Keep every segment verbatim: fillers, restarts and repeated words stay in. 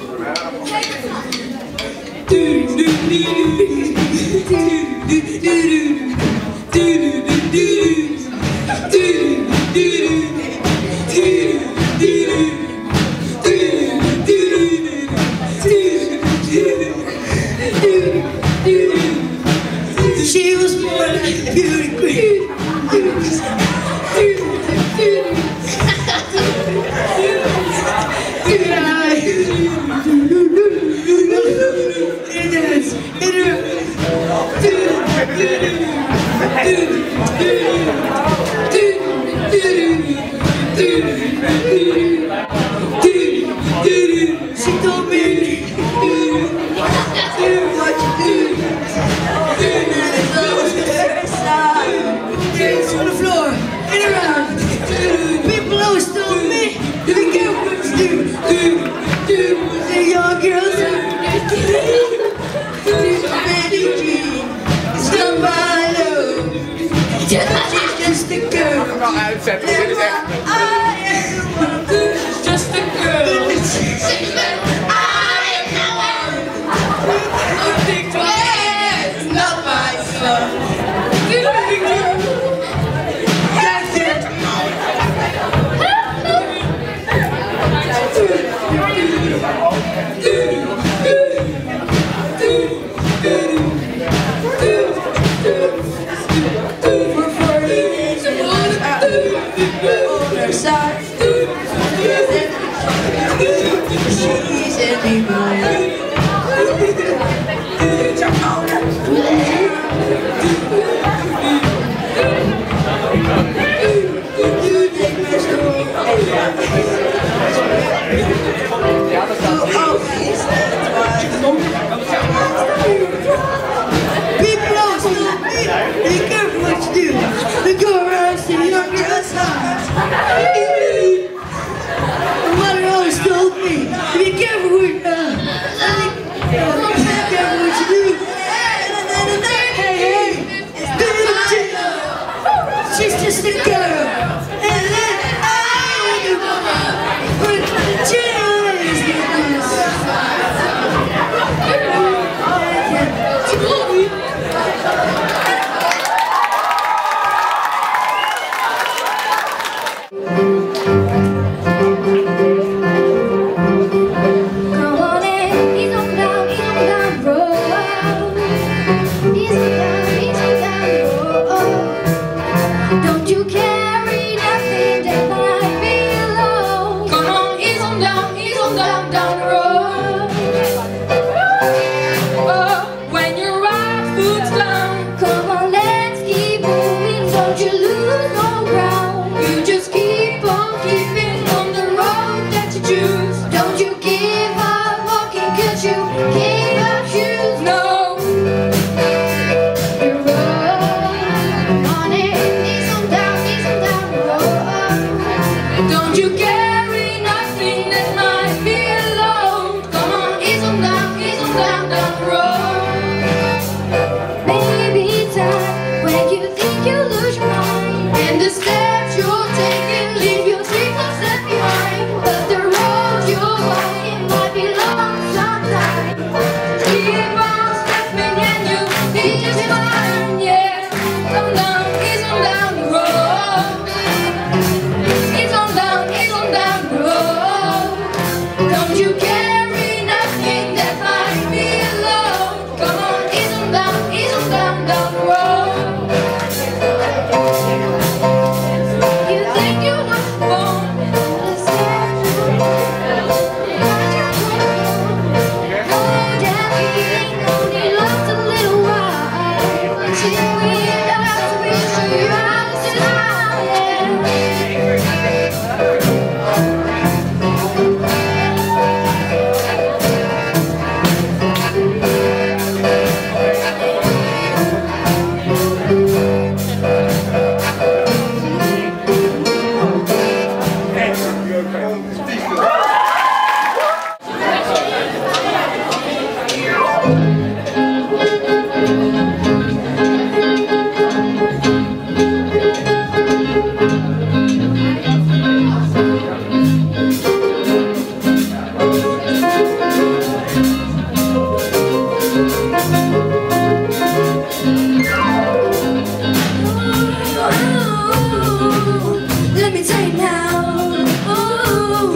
She was born like a beauty queen. She told me what you do. Dance on the floor and around. People always told me to be careful what you do. The young girls it's done by love. She's just a girl. I am she's just a girl. I am the one. I think it's not my son. She's just a girl, and then I am the woman. But Jill is come on in, he's on down, he's on down the road. He's on down, he's on down the road. Don't you carry nothing that might be alone. Come on, he's on down, he's on down, down the road. Oh, when your right foot's down, come on, let's keep moving. Don't you lose no ground. You just keep on keeping now. Ooh.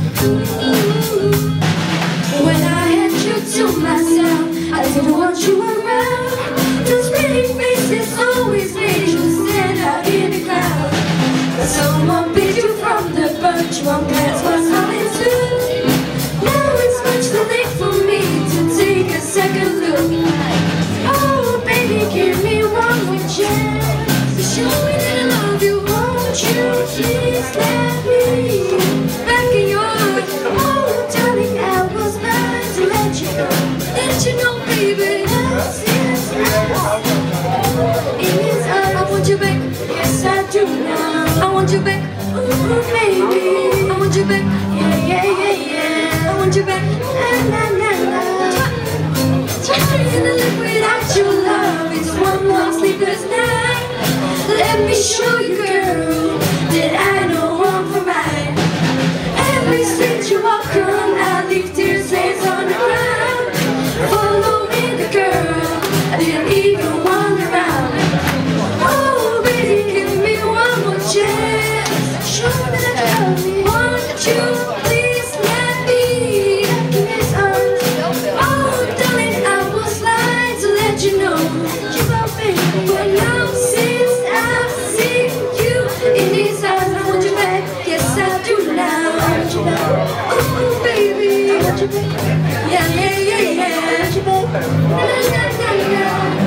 When I had you to myself, I didn't want you around. Those pretty faces always made you stand out in the crowd. But someone picked you from the bunch, one glance was all it took. Now it's much too late for me to take a second look. Oh baby, give me one more chance to show me that I love you. Won't you please let me back in your arms? Oh darling, I was mad to let you go. Let you know baby, yes, yes, yes. It is I, I want you back, yes I do now. I want you back, ooh baby, I want you back, yeah, yeah, yeah, yeah. I want you back, na na na na. Trying to live without your love is one long sleepless night. Let me show you, girl, that I know one for mine. Every street you walk on, I leave tears stains on the ground. Follow me, the girl, I didn't even wander around. Oh baby, give me one more chance, show me that you love me. Won't you please let me back in his arms? Oh darling, I was lying to let you know that you love me. But now since I've seen you in his arms, I want you back, yes I do now. I want you back, oh baby, I want you back, yeah, yeah, yeah, yeah. I want you back, na na na na.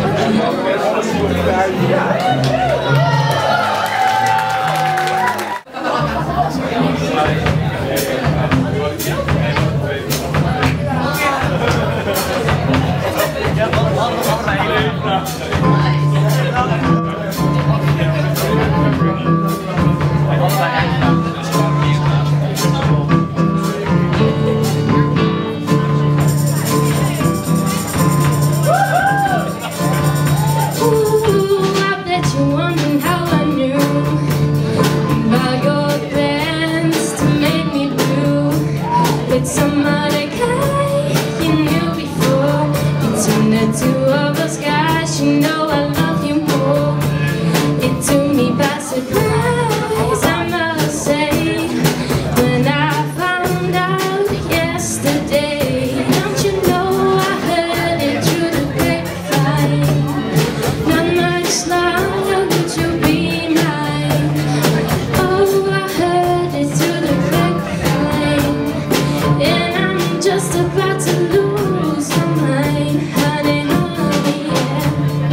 Some other guy you knew before. You turned the two of us guys, you know I love you more. It took me by surprise, I must say, when I found out yesterday. Don't you know I heard it through the grapevine? Not much longer would you be mine. Oh, I heard it through the grapevine. And I'm just about to lose my mind, honey, honey, yeah.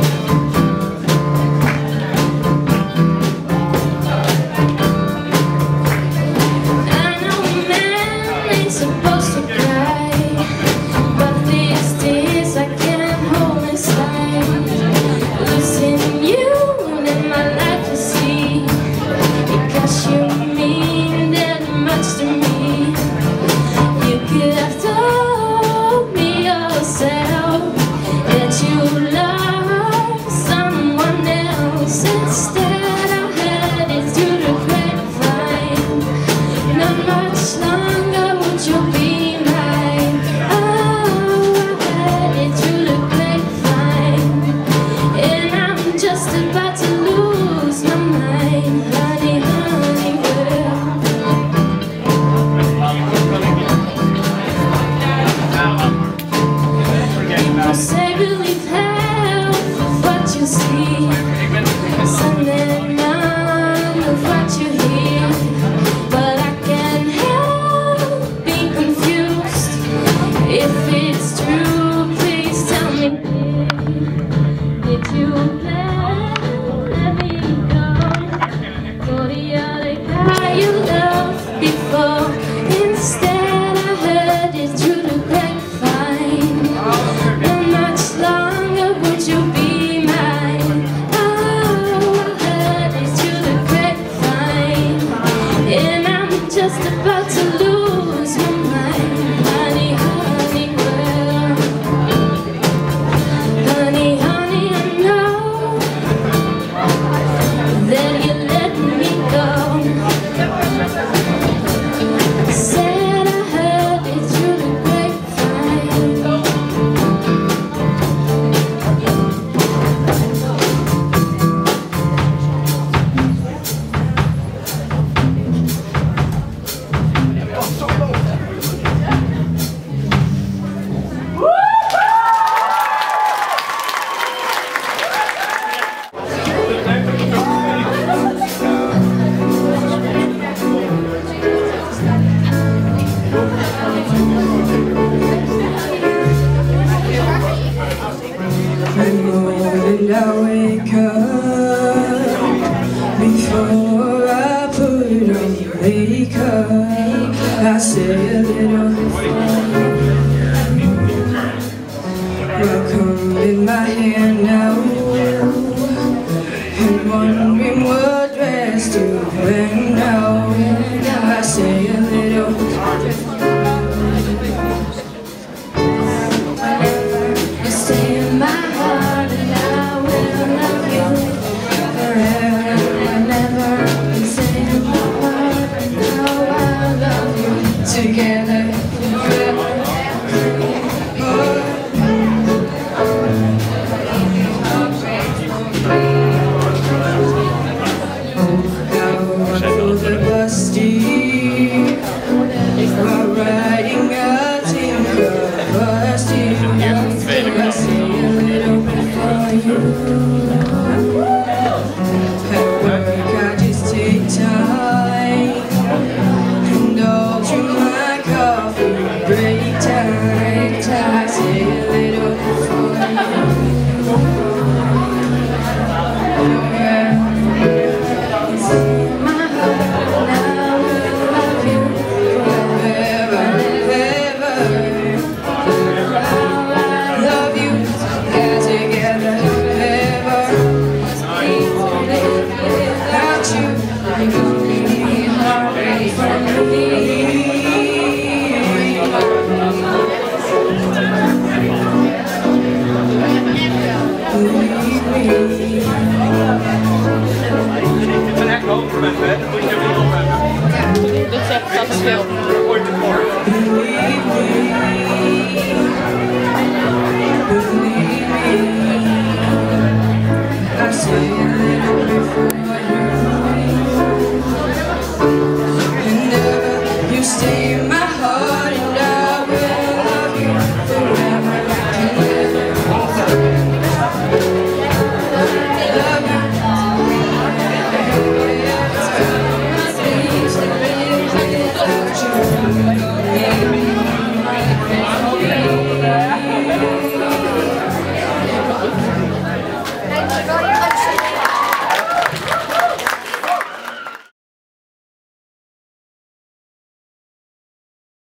I know man ain't supposed to cry, but these tears I can't hold inside. Losing you in my life, you see, because you mean that much to me. You could have told me yourself that you love someone else. Instead I heard it through the grapevine. Not much longer would you be mine. Oh, I heard it through the grapevine. And I'm just about to lose my mind, honey, honey, girl. You say believe half of what you see, some and none of what you hear. But I can't help wake up, I say a little. Welcome in my hand now, and wondering what dress to wear now. I say a little. You stay in my heart, and I will love you forever and ever. You stay in my heart, and now I love you together forever. Dit zegt dat is veel.